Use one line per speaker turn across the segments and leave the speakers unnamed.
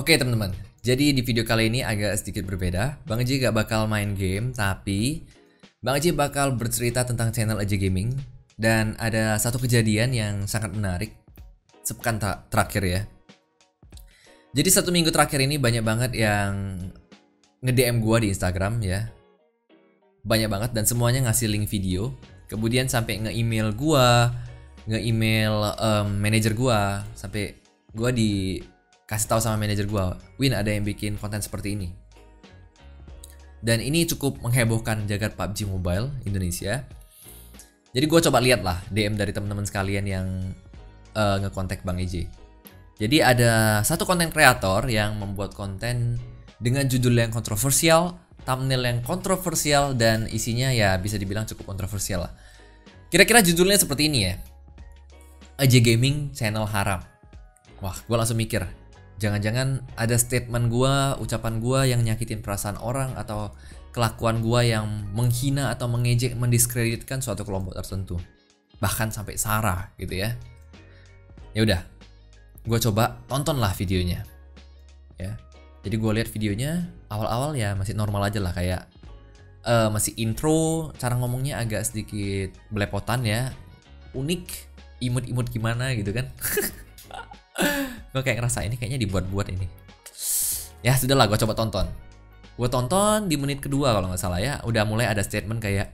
Oke teman-teman, jadi di video kali ini agak sedikit berbeda. Bang Eji gak bakal main game, tapi Bang Eji bakal bercerita tentang channel Eji Gaming. Dan ada satu kejadian yang sangat menarik sepekan terakhir ya. Jadi 1 minggu terakhir ini banyak banget yang nge-DM gua di Instagram ya. Banyak banget dan semuanya ngasih link video. Kemudian sampai nge-email gua, nge-email manajer gua, sampai gua dikasih tahu sama manajer gua, "Win, ada yang bikin konten seperti ini." Dan ini cukup menghebohkan jagat PUBG Mobile Indonesia. Jadi gue coba lihat lah DM dari teman-teman sekalian yang ngekontak Bang EJ. Jadi ada satu konten kreator yang membuat konten dengan judul yang kontroversial, thumbnail yang kontroversial, dan isinya ya bisa dibilang cukup kontroversial lah. Kira-kira judulnya seperti ini ya, EJ Gaming Channel Haram. Wah, gue langsung mikir, jangan-jangan ada statement gue, ucapan gue yang nyakitin perasaan orang, atau kelakuan gue yang menghina atau mengejek, mendiskreditkan suatu kelompok tertentu, bahkan sampai sara gitu ya. Ya udah, gue coba tontonlah videonya ya. Jadi gue lihat videonya, awal-awal ya masih normal aja lah, kayak masih intro, cara ngomongnya agak sedikit belepotan ya, unik, imut-imut gimana gitu kan. Gue kayak ngerasa ini kayaknya dibuat-buat ini. Ya sudahlah, gue coba tonton. Gue tonton di menit kedua kalau nggak salah ya, udah mulai ada statement kayak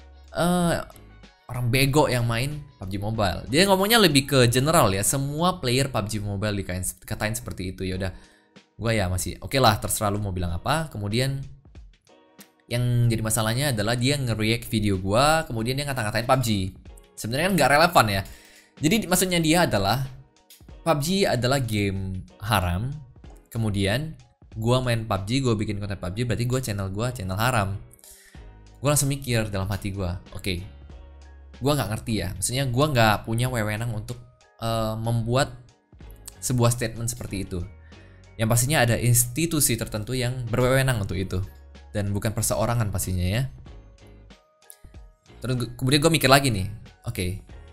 orang bego yang main PUBG Mobile. Dia ngomongnya lebih ke general ya, semua player PUBG Mobile dikatain seperti itu. Ya udah, gue ya masih oke lah, terserah lu mau bilang apa. Kemudian yang jadi masalahnya adalah dia nge-react video gue, kemudian dia ngata-ngatain PUBG. Sebenarnya kan nggak relevan ya. Jadi maksudnya dia adalah PUBG adalah game haram. Kemudian gue main PUBG, gue bikin konten PUBG, berarti gue channel haram. Gue langsung mikir dalam hati gue, oke, gue nggak ngerti ya. Maksudnya gue nggak punya wewenang untuk membuat sebuah statement seperti itu. Yang pastinya ada institusi tertentu yang berwewenang untuk itu, dan bukan perseorangan pastinya ya. Terus kemudian gue mikir lagi nih, oke,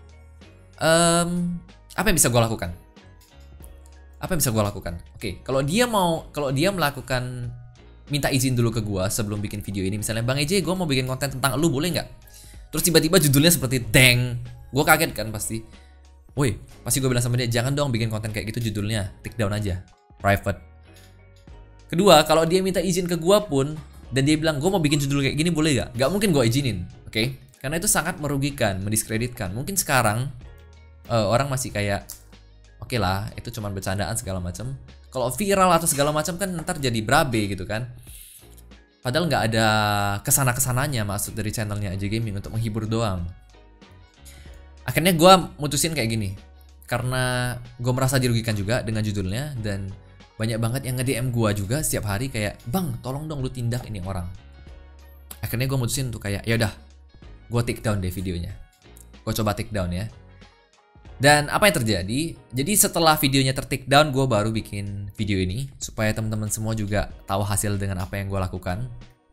apa yang bisa gue lakukan? Apa yang bisa gue lakukan? Oke, kalau dia melakukan, minta izin dulu ke gue sebelum bikin video ini. Misalnya, "Bang EJ, gue mau bikin konten tentang lu, boleh nggak?" Terus tiba-tiba judulnya seperti deng, gue kaget kan pasti. Woi, pasti gue bilang sama dia, "Jangan dong bikin konten kayak gitu judulnya, take down aja, private." Kedua, kalau dia minta izin ke gue pun, dan dia bilang, "Gue mau bikin judul kayak gini, boleh nggak?" Nggak mungkin gue izinin, oke? Karena itu sangat merugikan, mendiskreditkan. Mungkin sekarang orang masih kayak, oke lah, itu cuma bercandaan segala macam. Kalau viral atau segala macam kan ntar jadi berabe gitu kan. Padahal nggak ada kesana-kesananya maksud dari channelnya EJ Gaming, untuk menghibur doang. Akhirnya gue mutusin kayak gini, karena gue merasa dirugikan juga dengan judulnya, dan banyak banget yang nge-DM gue juga setiap hari kayak, "Bang, tolong dong lu tindak ini orang." Akhirnya gue mutusin untuk kayak, ya udah, gue take down deh videonya. Gue coba take down ya. Dan apa yang terjadi? Jadi setelah videonya ter-take down, gue baru bikin video ini supaya teman-teman semua juga tahu hasil dengan apa yang gue lakukan.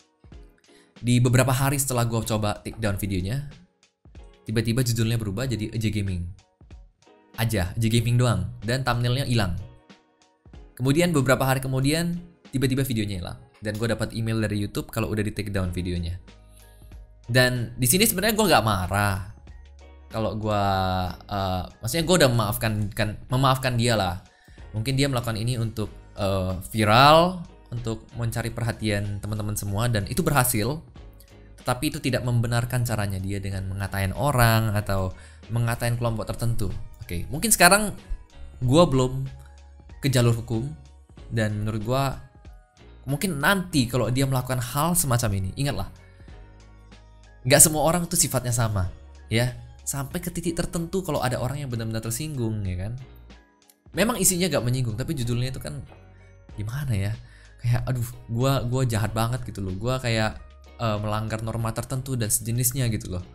Di beberapa hari setelah gue coba take down videonya, tiba-tiba judulnya berubah jadi EJ Gaming aja, EJ Gaming doang, dan thumbnailnya hilang. Kemudian beberapa hari kemudian, tiba-tiba videonya hilang, dan gue dapat email dari YouTube kalau udah di take down videonya. Dan di sini sebenarnya gue nggak marah. Kalau gue, maksudnya gue udah memaafkan dia lah. Mungkin dia melakukan ini untuk viral, untuk mencari perhatian teman-teman semua, dan itu berhasil. Tetapi itu tidak membenarkan caranya dia dengan mengatain orang atau mengatain kelompok tertentu. Oke, mungkin sekarang gue belum ke jalur hukum, dan menurut gue mungkin nanti kalau dia melakukan hal semacam ini, ingatlah, nggak semua orang tuh sifatnya sama, ya. Sampai ke titik tertentu kalau ada orang yang benar-benar tersinggung, ya kan. Memang isinya gak menyinggung, tapi judulnya itu kan gimana ya, kayak aduh, gua jahat banget gitu loh. Gua kayak melanggar norma tertentu dan sejenisnya gitu loh.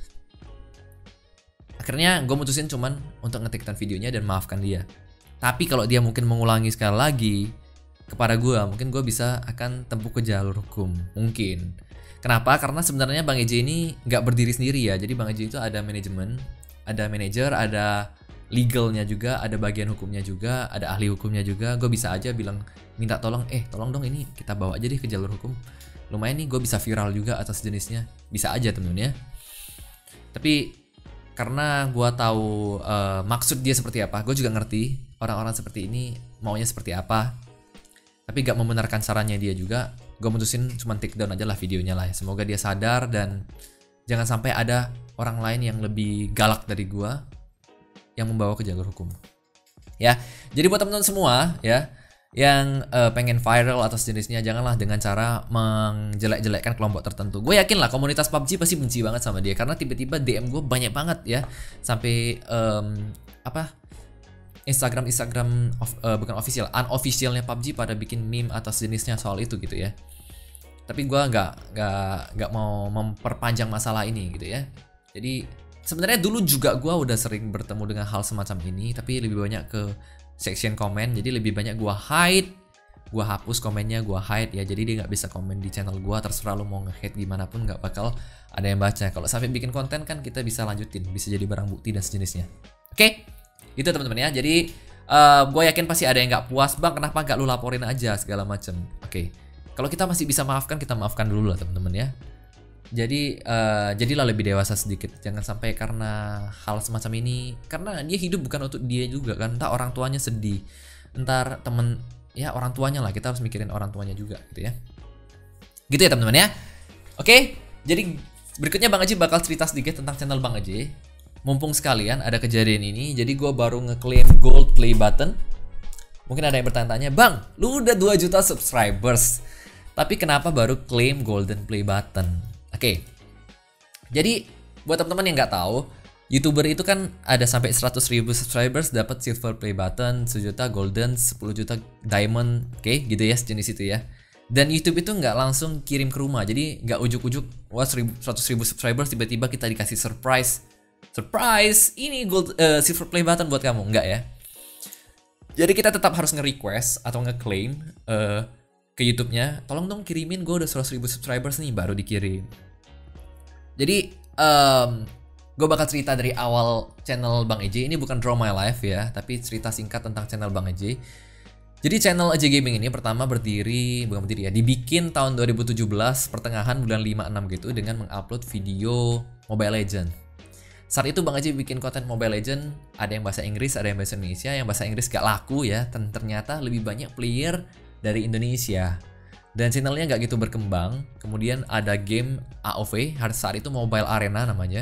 Akhirnya gue mutusin cuman untuk nge-take down videonya dan maafkan dia. Tapi kalau dia mungkin mengulangi sekali lagi kepada gue, mungkin gue bisa akan tempuh ke jalur hukum, mungkin. Kenapa? Karena sebenarnya Bang EJ ini nggak berdiri sendiri ya. Jadi Bang EJ itu ada manajemen, ada manajer, ada legalnya juga, ada bagian hukumnya juga, ada ahli hukumnya juga. Gue bisa aja bilang minta tolong, tolong dong ini kita bawa aja deh ke jalur hukum. Lumayan nih gue bisa viral juga atas jenisnya. Bisa aja temen-temen ya. Tapi karena gue tahu maksud dia seperti apa, gue juga ngerti orang-orang seperti ini maunya seperti apa. Tapi gak membenarkan sarannya dia juga, gue mutusin cuma take down aja lah videonya lah ya. Semoga dia sadar dan jangan sampai ada orang lain yang lebih galak dari gue yang membawa ke jalur hukum. Ya, jadi buat teman-teman semua ya yang pengen viral atas jenisnya, janganlah dengan cara menjelek-jelekkan kelompok tertentu. Gue yakin lah komunitas PUBG pasti benci banget sama dia karena tiba-tiba DM gue banyak banget ya, sampai Instagram bukan official, unofficialnya PUBG pada bikin meme atas jenisnya soal itu gitu ya. Tapi gue nggak mau memperpanjang masalah ini gitu ya. Jadi sebenarnya dulu juga gue udah sering bertemu dengan hal semacam ini, tapi lebih banyak ke section komen. Jadi lebih banyak gue hide, gue hapus komennya, gue hide ya. Jadi dia nggak bisa komen di channel gue. Terserah lo mau nge-hate gimana pun nggak bakal ada yang baca. Kalau sampai bikin konten kan kita bisa lanjutin, bisa jadi barang bukti dan sejenisnya. Oke, itu teman-teman ya. Jadi gue yakin pasti ada yang nggak puas, bang kenapa nggak lu laporin aja segala macem. Oke, kalau kita masih bisa maafkan, kita maafkan dulu lah teman-teman ya. Jadi jadilah lebih dewasa sedikit. Jangan sampai karena hal semacam ini, karena dia hidup bukan untuk dia juga kan. Entah orang tuanya sedih, entar temen ya orang tuanya lah. Kita harus mikirin orang tuanya juga gitu ya. Gitu ya teman-teman ya. Oke, jadi berikutnya Bang Aji bakal cerita sedikit tentang channel Bang Aji. Mumpung sekalian ada kejadian ini, jadi gue baru ngeklaim gold play button. Mungkin ada yang bertanya-tanya, bang lu udah 2 juta subscribers tapi kenapa baru claim golden play button? Oke, jadi buat teman-teman yang nggak tahu, YouTuber itu kan ada sampai 100.000 subscribers dapat silver play button, 1 juta golden, 10 juta diamond, oke, gitu ya, sejenis itu ya. Dan YouTube itu nggak langsung kirim ke rumah, jadi nggak ujuk-ujuk, wah 100.000 subscribers tiba-tiba kita dikasih surprise, ini gold silver play button buat kamu, nggak ya. Jadi kita tetap harus nge-request atau nge-claim ke YouTube-nya, tolong dong kirimin gue udah 100.000 subscribers nih, baru dikirim. Jadi gue bakal cerita dari awal channel Bang EJ. Ini bukan Draw My Life ya, tapi cerita singkat tentang channel Bang EJ. Jadi channel EJ Gaming ini pertama dibikin tahun 2017 pertengahan bulan 5-6 gitu dengan mengupload video Mobile Legend. Saat itu Bang EJ bikin konten Mobile Legend, ada yang bahasa Inggris, ada yang bahasa Indonesia. Yang bahasa Inggris gak laku ya, dan ternyata lebih banyak player dari Indonesia. Dan channelnya nggak gitu berkembang. Kemudian ada game AOV, saat itu Mobile Arena namanya.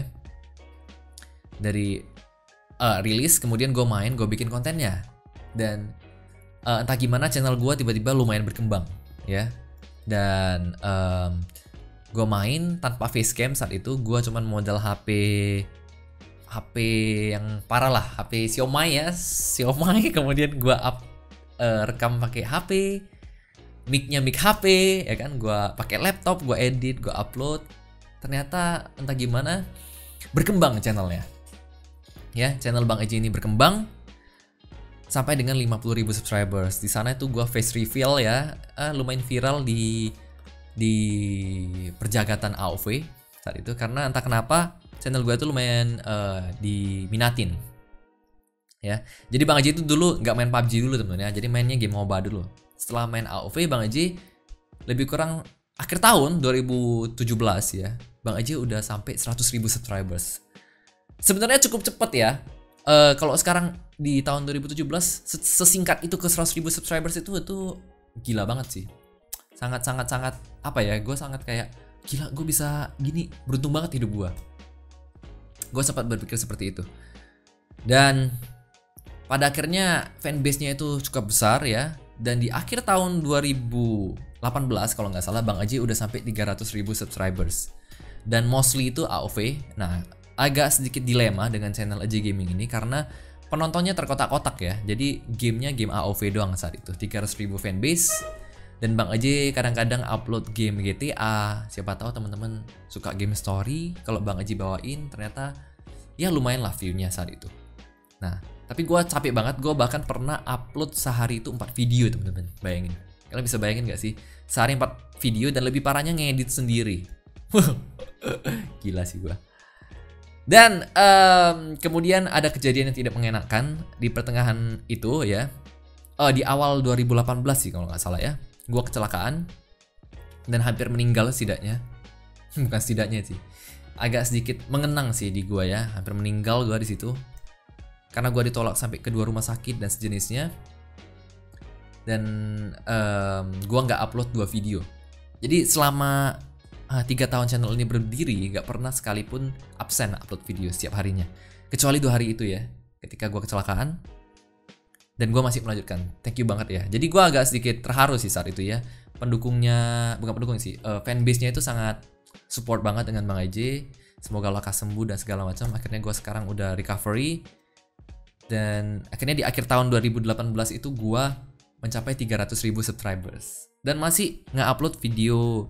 Dari rilis, kemudian gue main, gue bikin kontennya. Dan entah gimana channel gue tiba-tiba lumayan berkembang ya. Dan gue main tanpa facecam saat itu. Gue cuman modal HP yang parah lah, HP Xiaomi ya, kemudian gue rekam pakai HP, mic-nya mic HP ya kan, gue pakai laptop, gue edit, gue upload. Ternyata entah gimana berkembang channelnya. Ya, channel Bang EJ ini berkembang sampai dengan 50.000 subscribers. Di sana itu gue face reveal ya, lumayan viral di perjagatan AOV saat itu, karena entah kenapa channel gue itu lumayan diminatin. Ya, jadi Bang EJ itu dulu nggak main PUBG dulu temen-temen ya, jadi mainnya game MOBA dulu. Setelah main AOV, Bang EJ lebih kurang akhir tahun 2017 ya, Bang EJ udah sampai 100.000 subscribers. Sebenarnya cukup cepet ya. Kalau sekarang di tahun 2017 sesingkat itu ke 100.000 subscribers itu gila banget sih. Sangat apa ya? Gue sangat kayak gila, gue bisa gini, beruntung banget hidup gue. Gue sempat berpikir seperti itu. Dan pada akhirnya fanbase-nya itu cukup besar ya. Dan di akhir tahun 2018 kalau nggak salah, Bang EJ udah sampai 300.000 subscribers. Dan mostly itu AOV. Nah, agak sedikit dilema dengan channel EJ Gaming ini karena penontonnya terkotak-kotak ya. Jadi gamenya game AOV doang saat itu. 300.000 fanbase. Dan Bang EJ kadang-kadang upload game GTA. Siapa tahu teman-teman suka game story. Kalau Bang EJ bawain, ternyata ya lumayan lah view-nya saat itu. Nah, tapi gue capek banget. Gue bahkan pernah upload sehari itu 4 video teman-teman. Bayangin. Kalian bisa bayangin gak sih? Sehari 4 video dan lebih parahnya ngedit sendiri. Gila sih gue. Dan kemudian ada kejadian yang tidak mengenakan di pertengahan itu ya. Di awal 2018 sih kalau nggak salah ya. Gua kecelakaan dan hampir meninggal setidaknya. Bukan setidaknya sih. Agak sedikit mengenang sih di gua ya. Hampir meninggal gua di situ. Karena gua ditolak sampai ke 2 rumah sakit dan sejenisnya. Dan gua nggak upload 2 video. Jadi selama 3 tahun channel ini berdiri, gak pernah sekalipun absen upload video setiap harinya. Kecuali 2 hari itu ya, ketika gue kecelakaan. Dan gue masih melanjutkan. Thank you banget ya. Jadi gue agak sedikit terharu sih saat itu ya. Pendukungnya, bukan pendukung sih, fanbase-nya itu sangat support banget dengan Bang EJ. Semoga lekas sembuh dan segala macam. Akhirnya gue sekarang udah recovery. Dan akhirnya di akhir tahun 2018 itu gue mencapai 300.000 subscribers. Dan masih nge-upload video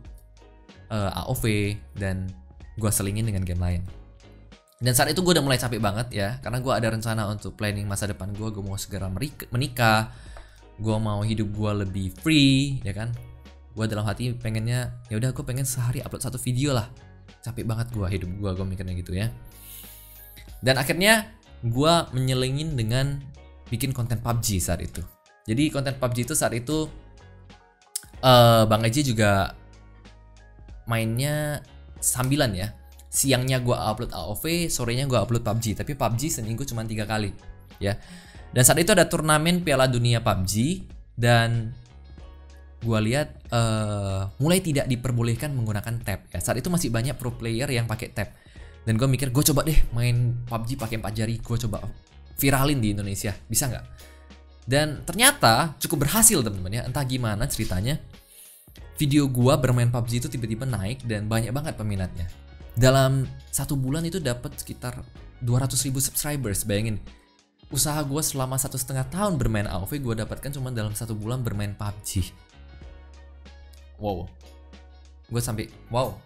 AOV dan gue selingin dengan game lain. Dan saat itu gue udah mulai capek banget ya, karena gue ada rencana untuk planning masa depan gue mau segera menikah, gue mau hidup gue lebih free, ya kan? Gue dalam hati pengennya, ya udah gue pengen sehari upload 1 video lah. Capek banget gue hidup gue mikirnya gitu ya. Dan akhirnya gue menyelingin dengan bikin konten PUBG saat itu. Jadi konten PUBG itu saat itu Bang EJ juga mainnya sambilan ya. Siangnya gue upload AOV, sorenya gue upload PUBG. Tapi PUBG seminggu cuma 3 kali ya. Dan saat itu ada turnamen Piala Dunia PUBG. Dan gue lihat mulai tidak diperbolehkan menggunakan tab ya. Saat itu masih banyak pro player yang pakai tab. Dan gue mikir, gue coba deh main PUBG pakai 4 jari. Gue coba viralin di Indonesia, bisa nggak? Dan ternyata cukup berhasil teman-teman ya. Entah gimana ceritanya, video gua bermain PUBG itu tiba-tiba naik dan banyak banget peminatnya. Dalam 1 bulan itu dapat sekitar 200.000 subscribers. Bayangin, usaha gua selama 1,5 tahun bermain AOV gua dapatkan cuma dalam 1 bulan bermain PUBG. Wow, gua sampai wow,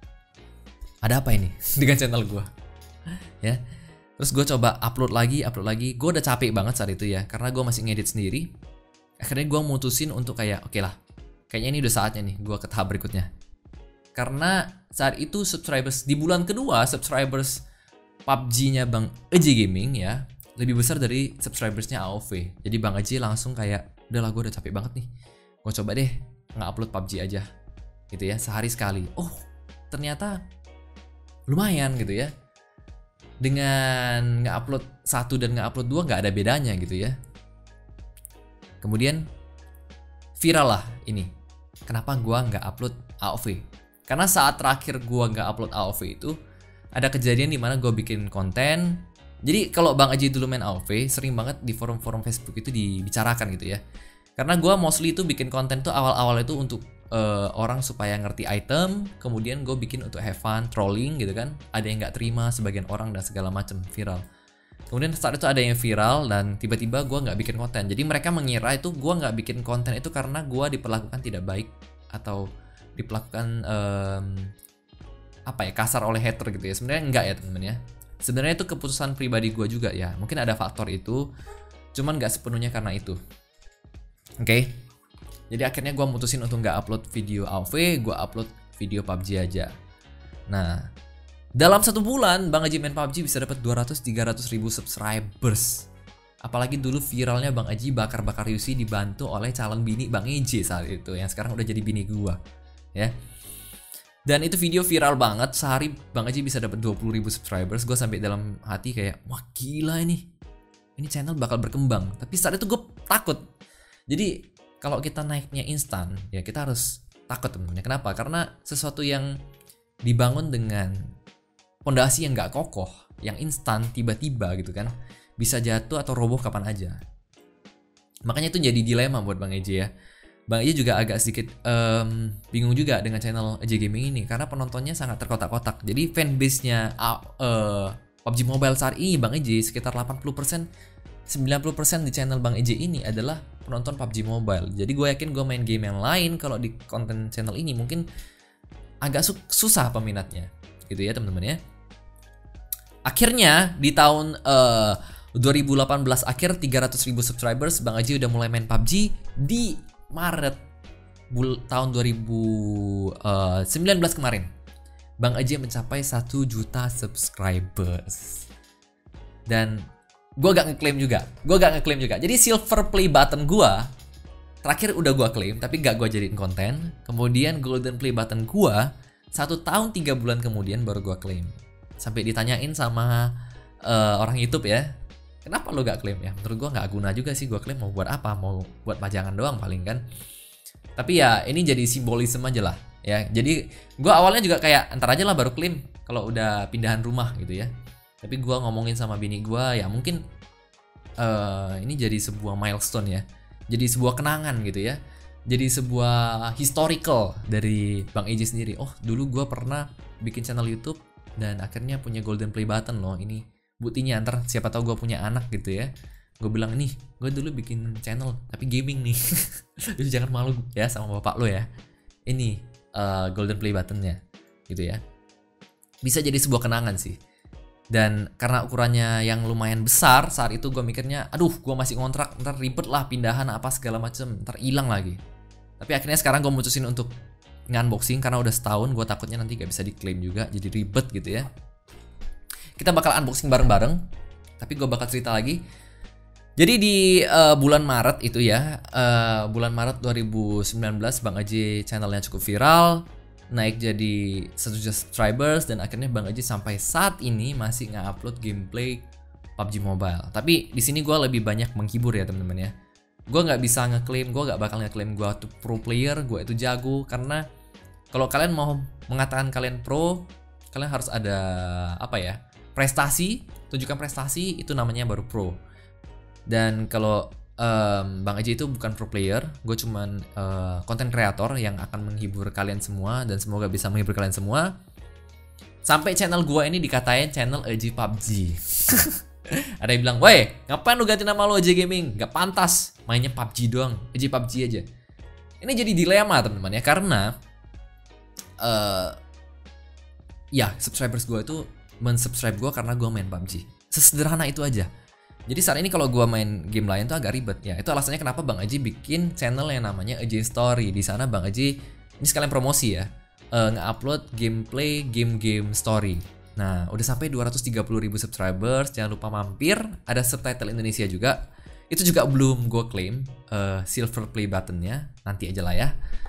ada apa ini dengan channel gua? Ya, terus gue coba upload lagi. Gue udah capek banget saat itu ya, karena gue masih ngedit sendiri. Akhirnya gue mutusin untuk kayak oke lah, kayaknya ini udah saatnya nih gue ke tahap berikutnya. Karena saat itu subscribers di bulan kedua, subscribers PUBG-nya Bang EJ Gaming ya lebih besar dari subscribersnya AOV. Jadi Bang EJ langsung kayak, udahlah gue udah capek banget nih, gue coba deh nge-upload PUBG aja gitu ya, sehari sekali. Oh ternyata lumayan gitu ya. Dengan nge-upload 1 dan nge-upload 2 nggak ada bedanya gitu ya. Kemudian viral lah ini. Kenapa gua nggak upload AOV? Karena saat terakhir gua nggak upload AOV itu ada kejadian di mana gua bikin konten. Jadi kalau Bang EJ dulu main AOV, sering banget di forum-forum Facebook itu dibicarakan gitu ya. Karena gua mostly itu bikin konten tuh awal-awal itu untuk orang supaya ngerti item, kemudian gue bikin untuk have fun, trolling gitu kan. Ada yang nggak terima sebagian orang dan segala macam, viral. Kemudian saat itu ada yang viral dan tiba-tiba gue nggak bikin konten. Jadi mereka mengira itu gue nggak bikin konten itu karena gue diperlakukan tidak baik atau diperlakukan kasar oleh hater gitu ya. Sebenarnya enggak ya teman-teman ya. Sebenarnya itu keputusan pribadi gue juga ya. Mungkin ada faktor itu, cuman nggak sepenuhnya karena itu. Oke. Jadi akhirnya gue mutusin untuk nggak upload video AOV, gue upload video PUBG aja. Nah, dalam 1 bulan Bang EJ main PUBG bisa dapat 200-300 ribu subscribers. Apalagi dulu viralnya Bang EJ bakar-bakar UC dibantu oleh calon bini Bang EJ saat itu, yang sekarang udah jadi bini gue, ya. Dan itu video viral banget, sehari Bang EJ bisa dapat 20 ribu subscribers. Gue sampai dalam hati kayak, wah gila ini channel bakal berkembang. Tapi saat itu gue takut. Jadi kalau kita naiknya instan, ya kita harus takut teman-teman. Kenapa? Karena sesuatu yang dibangun dengan pondasi yang nggak kokoh, yang instan tiba-tiba gitu kan, bisa jatuh atau roboh kapan aja. Makanya itu jadi dilema buat Bang EJ ya. Bang EJ juga agak sedikit bingung juga dengan channel EJ Gaming ini, karena penontonnya sangat terkotak-kotak. Jadi fanbase-nya PUBG Mobile saat ini Bang EJ sekitar 80%, 90% di channel Bang EJ ini adalah penonton PUBG Mobile. Jadi gue yakin gue main game yang lain kalau di konten channel ini mungkin agak susah peminatnya gitu ya teman-teman ya. Akhirnya di tahun 2018 akhir 300.000 subscribers, Bang EJ udah mulai main PUBG. Di Maret tahun 2019 kemarin Bang AJ mencapai 1 juta subscribers. Dan gue gak ngeklaim juga. Jadi silver play button gue terakhir udah gue klaim, tapi gak gue jadiin konten. Kemudian golden play button gue 1 tahun 3 bulan kemudian baru gue klaim. Sampai ditanyain sama orang YouTube ya, kenapa lo gak klaim ya? Menurut gue gak guna juga sih gue klaim, mau buat apa? Mau buat pajangan doang paling kan. Tapi ya ini jadi simbolisme aja lah ya. Jadi gue awalnya juga kayak ntar aja lah baru klaim kalau udah pindahan rumah gitu ya. Tapi gue ngomongin sama bini gue ya mungkin ini jadi sebuah milestone ya. Jadi sebuah kenangan gitu ya. Jadi sebuah historical dari Bang AJ sendiri. Oh dulu gue pernah bikin channel YouTube dan akhirnya punya golden play button loh. Ini buktinya, ntar siapa tahu gue punya anak gitu ya. Gue bilang nih, gue dulu bikin channel tapi gaming nih. Jadi jangan malu ya sama bapak lo ya. Ini golden play buttonnya gitu ya. Bisa jadi sebuah kenangan sih. Dan karena ukurannya yang lumayan besar saat itu gue mikirnya, aduh gue masih ngontrak, ntar ribet lah pindahan apa segala macem, ntar hilang lagi. Tapi akhirnya sekarang gue mutusin untuk nge-unboxing karena udah setahun, gue takutnya nanti gak bisa diklaim juga, jadi ribet gitu ya. Kita bakal unboxing bareng-bareng, tapi gue bakal cerita lagi. Jadi di bulan Maret itu ya, bulan Maret 2019 Bang AJ channelnya cukup viral, naik jadi 1 juta subscribers, dan akhirnya Bang AJ sampai saat ini masih nge-upload gameplay PUBG Mobile. Tapi di sini gue lebih banyak menghibur ya teman-teman ya. Gue nggak bisa ngeklaim, gue nggak bakal ngeklaim gue tuh pro player, gue itu jago, karena kalau kalian mau mengatakan kalian pro, kalian harus ada apa ya, prestasi, tunjukkan prestasi, itu namanya baru pro. Dan kalau Bang AJ itu bukan pro player, gue cuman content creator yang akan menghibur kalian semua, dan semoga bisa menghibur kalian semua. Sampai channel gue ini dikatain channel AJ PUBG. Ada yang bilang, woi ngapain lu ganti nama lo AJ Gaming, gak pantas mainnya PUBG doang, AJ PUBG aja. Ini jadi dilema teman-teman ya, karena ya subscribers gue itu mensubscribe gue karena gue main PUBG. Sesederhana itu aja. Jadi saat ini kalau gue main game lain tuh agak ribet ya. Itu alasannya kenapa Bang AJ bikin channel yang namanya AJ Story. Di sana Bang AJ ini sekalian promosi ya, nge-upload gameplay game-game story. Nah udah sampai 230.000 subscribers. Jangan lupa mampir, ada subtitle Indonesia juga. Itu juga belum gue claim silver play buttonnya, nanti aja lah ya.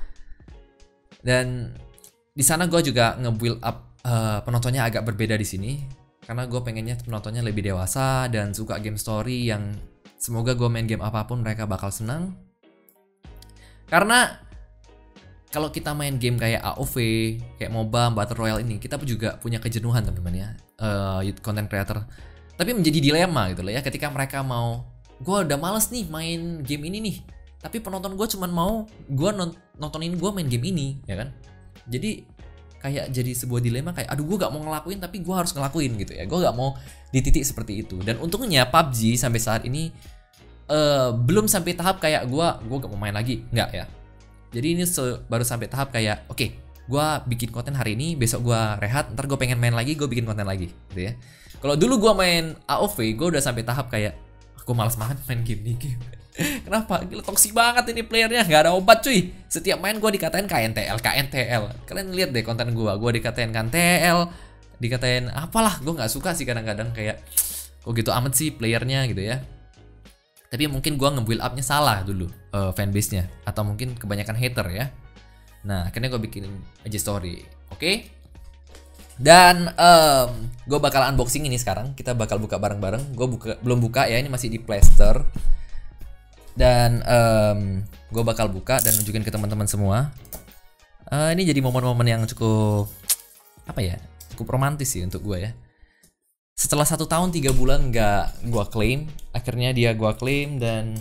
Dan di sana gue juga nge-build up penontonnya agak berbeda di sini, karena gue pengennya penontonnya lebih dewasa dan suka game story yang semoga gue main game apapun mereka bakal senang. Karena kalau kita main game kayak AoV, kayak MOBA, Battle Royale ini, kita juga punya kejenuhan teman-teman ya, content creator. Tapi menjadi dilema gitu loh ya, ketika mereka mau, gue udah males nih main game ini nih, tapi penonton gue cuman mau gue nontonin gue main game ini, ya kan? Jadi kayak jadi sebuah dilema, kayak aduh gue gak mau ngelakuin tapi gue harus ngelakuin gitu ya. Gue gak mau di titik seperti itu. Dan untungnya PUBG sampai saat ini belum sampai tahap kayak gue gak mau main lagi, nggak ya. Jadi ini baru sampai tahap kayak oke, gue bikin konten hari ini, besok gue rehat, ntar gue pengen main lagi, gue bikin konten lagi gitu ya. Kalau dulu gue main AoV, gue udah sampai tahap kayak gue malas banget main game nih game. Kenapa? Gila toksik banget ini playernya, nggak ada obat cuy. Setiap main gue dikatain KNTL. Kalian lihat deh konten gue dikatain KNTL, dikatain apalah. Gue nggak suka sih kadang-kadang, kayak kok gitu amat sih playernya gitu ya. Tapi mungkin gue nge-build up-nya salah dulu fanbase-nya, atau mungkin kebanyakan hater ya. Nah akhirnya gue bikin AJ Story, oke? Dan gue bakal unboxing ini sekarang. Kita bakal buka bareng-bareng. Gue belum buka ya, ini masih di Play Store. Dan gue bakal buka dan nunjukin ke teman-teman semua. Ini jadi momen-momen yang cukup apa ya, cukup romantis sih untuk gue ya. Setelah 1 tahun 3 bulan gak gue claim, akhirnya dia gue claim, dan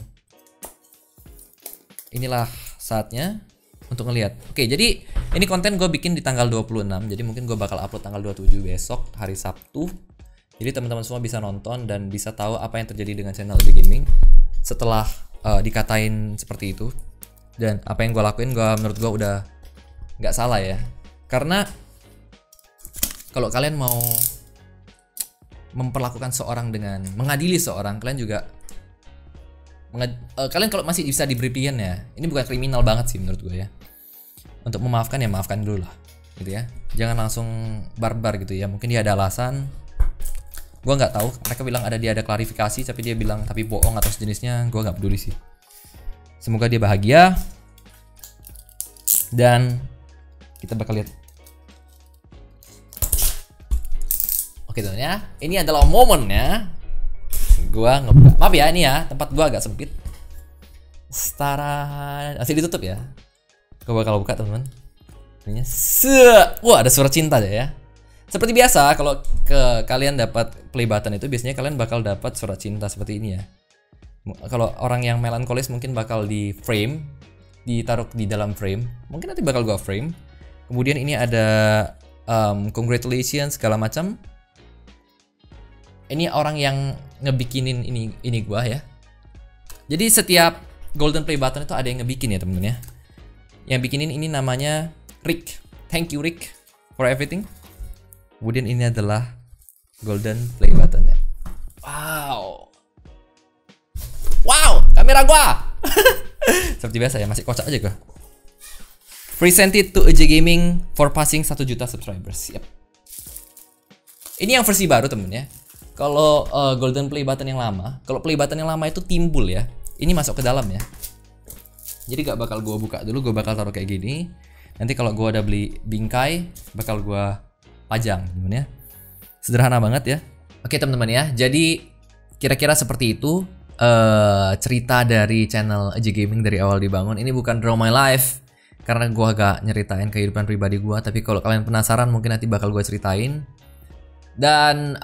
inilah saatnya untuk ngelihat. Oke, jadi ini konten gue bikin di tanggal 26, jadi mungkin gue bakal upload tanggal 27 besok, hari Sabtu. Jadi teman-teman semua bisa nonton dan bisa tahu apa yang terjadi dengan channel AJ Gaming setelah dikatain seperti itu. Dan apa yang gue lakuin, menurut gue udah nggak salah ya. Karena kalau kalian mau memperlakukan seorang dengan mengadili seorang, kalian juga kalian kalau masih bisa diberi pilihan ya, ini bukan kriminal banget sih menurut gue ya. Untuk memaafkan ya maafkan dulu lah. gitu ya. Jangan langsung barbar gitu ya. Mungkin dia ada alasan. Gua nggak tahu. Mereka bilang dia ada klarifikasi, tapi dia bilang tapi bohong atau sejenisnya. Gua nggak peduli sih. Semoga dia bahagia. Dan kita bakal lihat. Oke teman ya, ini adalah momennya gua ngebuka. Maaf ya, ini ya tempat gua agak sempit. Setara masih ditutup ya. Gua bakal buka teman-teman. Ini wah, ada surat cinta deh ya. Seperti biasa kalau kalian dapat play button itu biasanya kalian bakal dapat surat cinta seperti ini ya. Kalau orang yang melankolis mungkin bakal di frame, ditaruh di dalam frame. Mungkin nanti bakal gua frame. Kemudian ini ada congratulations segala macam. Ini orang yang ngebikinin ini gua ya. Jadi setiap golden play button itu ada yang ngebikin ya temen-temen ya. Yang bikinin ini namanya Rick. Thank you Rick for everything. Kemudian ini adalah golden play buttonnya. Wow. Wow, kamera gua. Seperti biasa ya, masih kocak aja gua. Presented to EJ Gaming for passing 1 juta subscribers. Yep. Ini yang versi baru temen ya. Kalau golden play button yang lama, kalau play button yang lama itu timbul ya. Ini masuk ke dalam ya. Jadi gak bakal gua buka dulu, gua bakal taruh kayak gini. Nanti kalau gua udah beli bingkai, bakal gua pajang temen ya. Sederhana banget ya. Oke teman-teman ya. Jadi kira-kira seperti itu cerita dari channel EJ Gaming dari awal dibangun. Ini bukan draw my life karena gua gak nyeritain kehidupan pribadi gua, tapi kalau kalian penasaran mungkin nanti bakal gua ceritain. Dan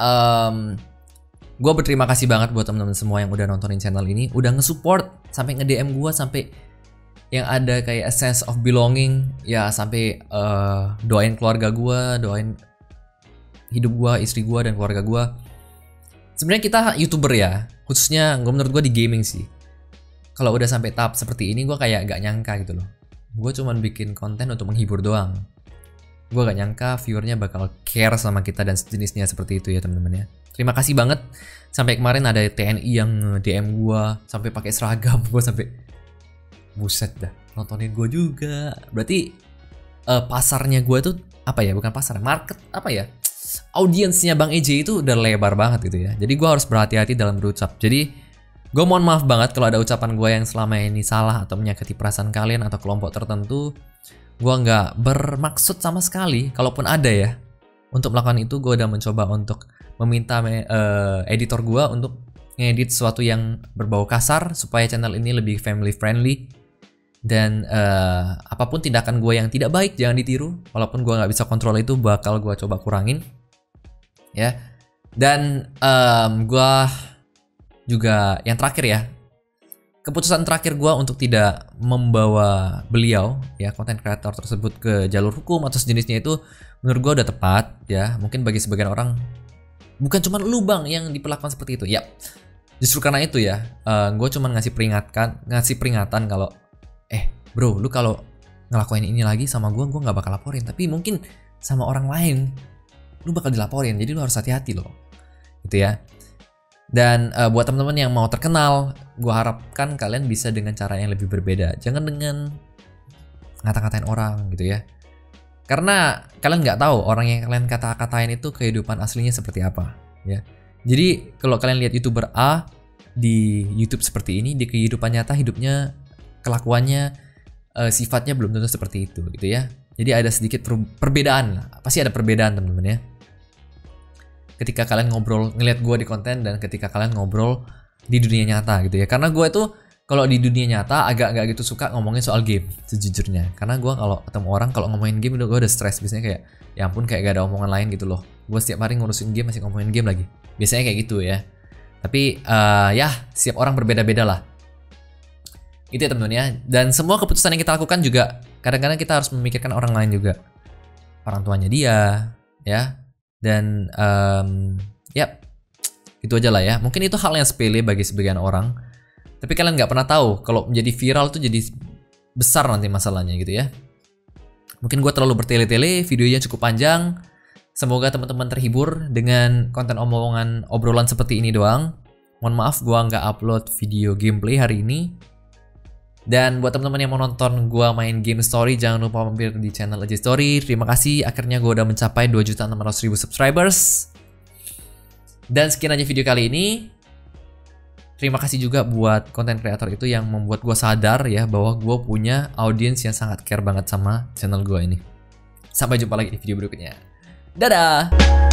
gua berterima kasih banget buat teman-teman semua yang udah nontonin channel ini, udah nge-support sampai nge-DM gua, sampai yang ada kayak a sense of belonging ya, sampai doain keluarga gua, doain hidup gua, istri gua dan keluarga gua. Sebenarnya kita YouTuber ya, khususnya menurut gua di gaming sih. Kalau udah sampai tahap seperti ini gua kayak gak nyangka gitu loh. Gua cuman bikin konten untuk menghibur doang. Gua gak nyangka viewernya bakal care sama kita dan sejenisnya seperti itu ya teman-teman ya. Terima kasih banget. Sampai kemarin ada TNI yang DM gua sampai pakai seragam, gua sampai buset dah, nontonin gua juga. Berarti pasarnya gua tuh apa ya? Bukan pasar, market apa ya? Audiensnya Bang EJ itu udah lebar banget gitu ya. Jadi gue harus berhati-hati dalam berucap. Jadi gue mohon maaf banget kalau ada ucapan gue yang selama ini salah atau menyakiti perasaan kalian atau kelompok tertentu. Gue nggak bermaksud sama sekali. Kalaupun ada ya, untuk melakukan itu gue udah mencoba untuk meminta editor gue untuk ngedit sesuatu yang berbau kasar supaya channel ini lebih family friendly. Dan apapun tindakan gue yang tidak baik jangan ditiru. Walaupun gue nggak bisa kontrol itu, bakal gue coba kurangin ya. Dan gue juga yang terakhir ya, keputusan terakhir gue untuk tidak membawa beliau ya, konten kreator tersebut ke jalur hukum atau sejenisnya itu menurut gue udah tepat ya. Mungkin bagi sebagian orang bukan cuma lu bang yang diperlakukan seperti itu ya. Justru karena itu ya, gue cuma ngasih peringatan kalau bro, lu kalau ngelakuin ini lagi sama gue nggak bakal laporin. Tapi mungkin sama orang lain, lu bakal dilaporin. Jadi lu harus hati-hati loh, gitu ya. Dan buat teman-teman yang mau terkenal, gue harapkan kalian bisa dengan cara yang lebih berbeda. Jangan dengan ngata-ngatain orang, gitu ya. Karena kalian nggak tahu orang yang kalian kata-katain itu kehidupan aslinya seperti apa, ya. Jadi kalau kalian lihat YouTuber A di YouTube seperti ini, di kehidupan nyata hidupnya, kelakuannya, sifatnya belum tentu seperti itu gitu ya. Jadi ada sedikit perbedaan lah. Pasti ada perbedaan teman-teman ya. Ketika kalian ngobrol ngelihat gue di konten dan ketika kalian ngobrol di dunia nyata gitu ya. Karena gue tuh kalau di dunia nyata agak gitu suka ngomongin soal game sejujurnya. Karena gue kalau ketemu orang kalau ngomongin game gue udah stres. Biasanya kayak ya ampun kayak gak ada omongan lain gitu loh. Gue setiap hari ngurusin game masih ngomongin game lagi. Biasanya kayak gitu ya. Tapi ya setiap orang berbeda-beda lah. Itu ya teman-teman ya. Dan semua keputusan yang kita lakukan juga kadang-kadang kita harus memikirkan orang lain juga. Orang tuanya dia ya. Dan ya itu aja lah ya. Mungkin itu hal yang sepele bagi sebagian orang. Tapi kalian nggak pernah tahu kalau menjadi viral tuh jadi besar nanti masalahnya gitu ya. Mungkin gue terlalu bertele-tele, videonya cukup panjang. Semoga teman-teman terhibur dengan konten omongan obrolan seperti ini doang. Mohon maaf gue nggak upload video gameplay hari ini. Dan buat teman-teman yang mau nonton gua main game story, jangan lupa mampir di channel AJ Story. Terima kasih, akhirnya gua udah mencapai 2.600.000 subscribers. Dan sekian aja video kali ini. Terima kasih juga buat konten kreator itu yang membuat gua sadar ya bahwa gua punya audiens yang sangat care banget sama channel gua ini. Sampai jumpa lagi di video berikutnya. Dadah!